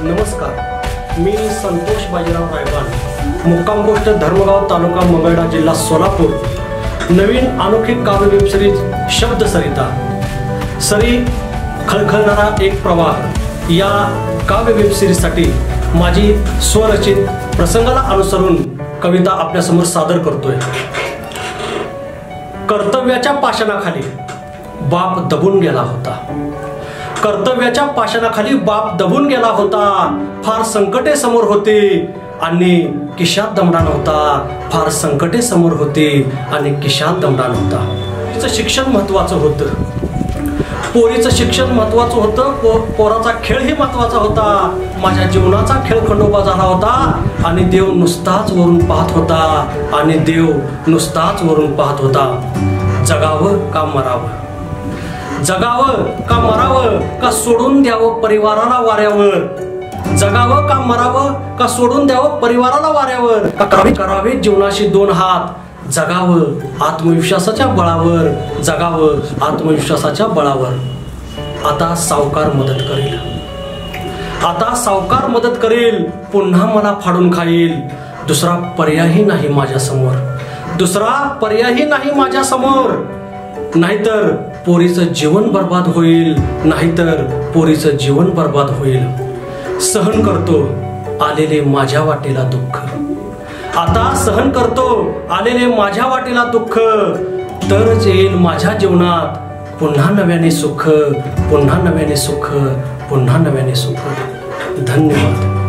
नमस्कार, मी संतोष रायबान, मुक्काम पोस्ट धर्मगाव, तालुका मंगळवेढा, जिल्हा सोलापूर. नवीन अनोखी काव्य वेब सिरीज शब्द सरिता सरी खळखळणारा एक प्रवाह या काव्य वेब सिरीजसाठी माझी स्वरचित प्रसंगाला अनुसरून कविता आपल्यासमोर सादर करतोय. कर्तव्याच्या पाषाणाखाली बाप दबून गेला होता. कर्तव्याच्या पाषाणाखाली बाप दबून गेला होता. फार संकटे समोर होती आणि खिशात दमडा नव्हता. फार संकटे समोर होती आणि खिशात दमडा नव्हता. तिचं शिक्षण महत्वाचं होतं. पोरीचं शिक्षण महत्वाचं होतं. पोराचा खेळही महत्वाचा होता. माझ्या जीवनाचा खेळ खंडोबा झाला होता आणि देव नुसताच वरून पाहत होता. आणि देव नुसताच वरून पाहत होता. जगावं का मरावं, जगावं का मरावं, का सोडून द्यावं परिवाराला वाऱ्यावर. जगावं का मरावं, का सोडून द्यावं परिवाराला वाऱ्यावर. का करावे जीवनाशी दोन हात. जगावं आत्मविश्वासाच्या बळावर. जगावं आत्मविश्वासाच्या बळावर. आता सावकार मदत करेल. आता सावकार मदत करेल. पुन्हा मला फाडून खाईल. दुसरा पर्यायही नाही माझ्या समोर. दुसरा पर्यायही नाही माझ्या समोर. नाहीतर पोरीचं जीवन बर्बाद होईल. नाहीतर पोरीचं जीवन बर्बाद होईल. सहन करतो आलेले माझ्या वाटेला दुःख. आता सहन करतो आलेले माझ्या वाटेला दुःख. तरच येईल माझ्या जीवनात पुन्हा नव्याने सुख. पुन्हा नव्याने सुख. पुन्हा नव्याने सुख. धन्यवाद.